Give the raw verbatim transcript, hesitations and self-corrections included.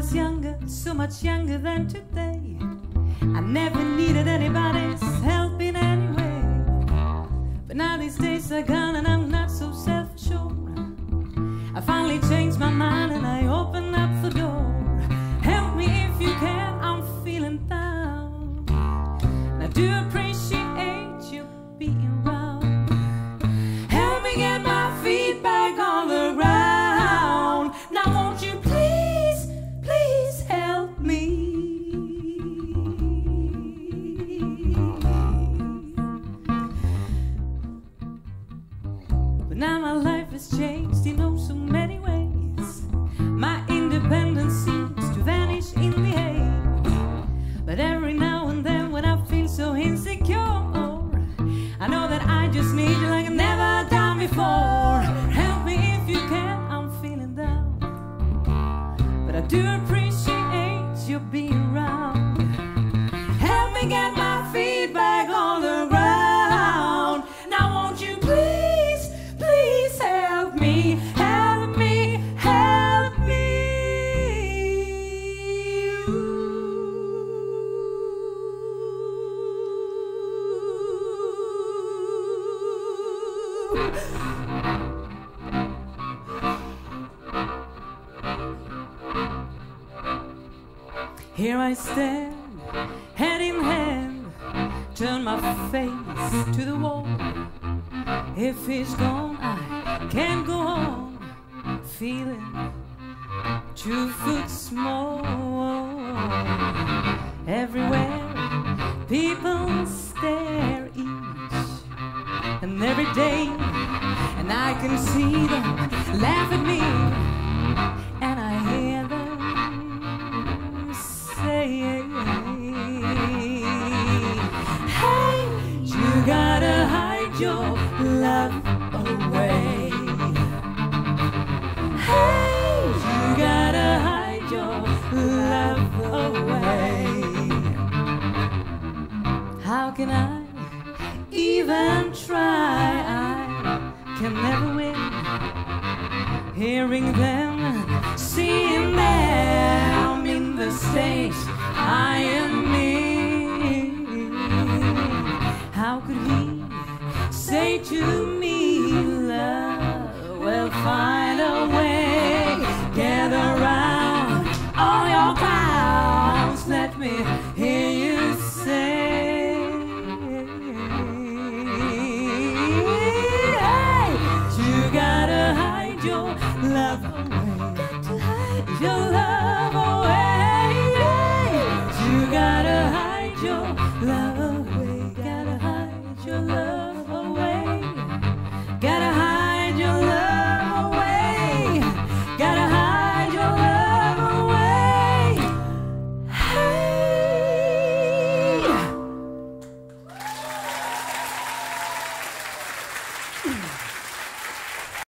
was younger, so much younger than today, I never needed anybody's help in any way. But now these days are gone and I'm not so self-assured. I finally changed my mind and I opened up the door. Help me if you can, I'm feeling down. And I do appreciate you being around. Help me get my feet back on the ground. Now won't you please, please help me. But now my life has changed in oh so many ways. My independence seems to vanish in the haze. But every now and then when I feel so insecure, I know that I just need you like I've never done before. Help me if you can, I'm feeling down. But I do appreciate you being around. Help me get my feet back on the ground. Now won't you please, please help me, help me, help me. Here I stand, hand in hand, turn my face to the wall. If he's gone, I can't go on, feeling two foot small. Everywhere people stare each and every day, and I can see them laugh at me, and I hear them say, hey, you gotta hide your love away. Hey, you gotta hide your love away. How can I even try? I can never win. Hearing them, seeing them in the state I am in. How could he say to me, love, well, find a way, gather round all your clowns, let me hear you say, hey, you gotta hide your love away, got to hide your